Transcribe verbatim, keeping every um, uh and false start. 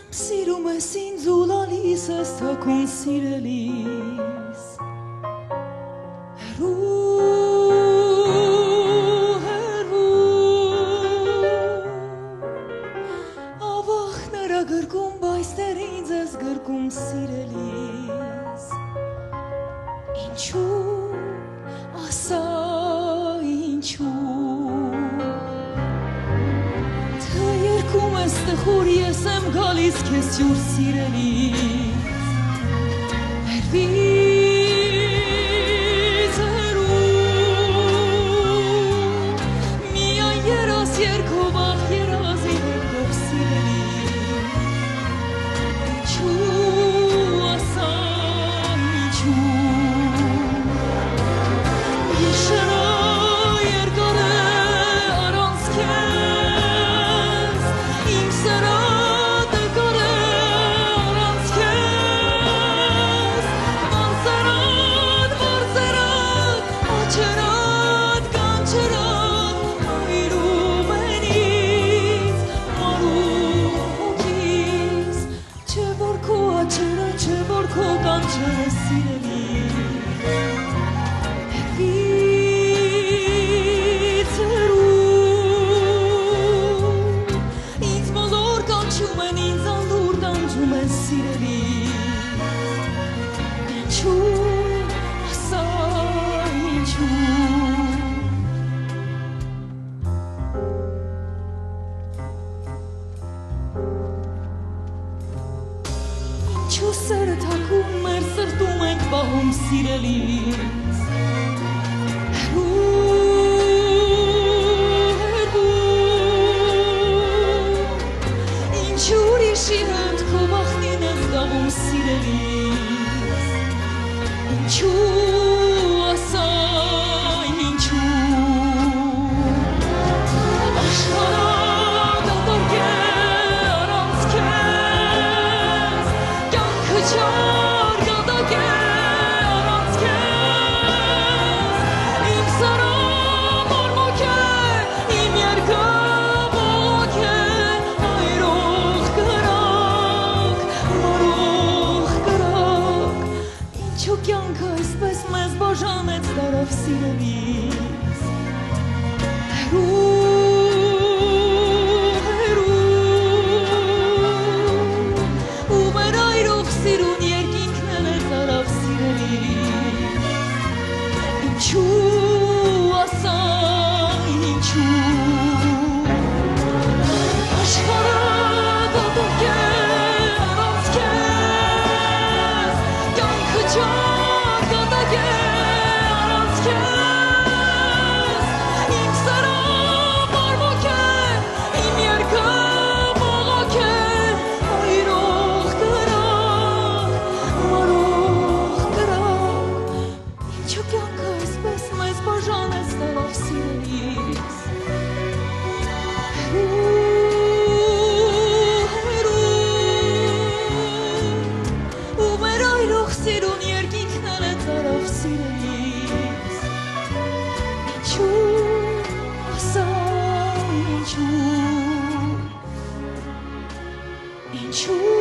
Սիրում ես ինձ ու լալիս ես թաքուն սիրելիս Հեռու, հեռու Ավախները գրկում, բայց դեր ինձ ես գրկում սիրելիս Ինչու, ասա ինչու Թե երկում ես տխուր, ես եմ գալիս քեզ յուր սիրելիս Հեռվից հեռու Միայն երաս երկով ախ երազի երկով սիրելիս Ինչու ասա ինչու Իշերա երկար է առանց քեզ Իմ սրատը կար է առանց քեզ Մանսերատ, մարսերատ, աչերատ, կանչերատ Այրում են ինձ, մարում հոգիս Չէ որ քո աչերը, չէ որ քո կանչերը սիրելիս Հեռվից հեռու Ինձ բոլոր կանչում են, ինձ անլուր տանջում են սիրելիս Ինչու, ասա ինչու Ինչու սերը թակում մեր սրտում ենք պահում սիրելիս Ինչու ուրիշի հետ քո վախնին ես գավում սիրելիս Ինչու ասա ինչու Աշխարհը դատարկ է առանց քեզ Կյանքը չար գադակ է առանց քեզ Իմ սարը մարմոք է, իմ երկը բողոք է Այրող կրակ, մարող կրակ Ինչու կյանքը այսպես մեզ բաժանեց դարավ սիրելիս Հեռու, հեռու Ու մեր այրող սիրուն երկինքն էլ է դարավ սիրելիս Ինչու ասա ինչու Աշխարհը դատարկ է առանց քեզ Կյանքը չար գադակ է առանց քեզ Իմ սերը մարմոք է, իմ երկը բողոք է Այրող կրակ, մարող կրակ Ինչու կյանքը այսպես մեզ բաժանեց դարավ սիրելիս Հեռու, հեռու Ու մեր այրող սիրուն երկինքն էլ է դարավ սիրելիս Ինչու, ասա ինչու Ինչու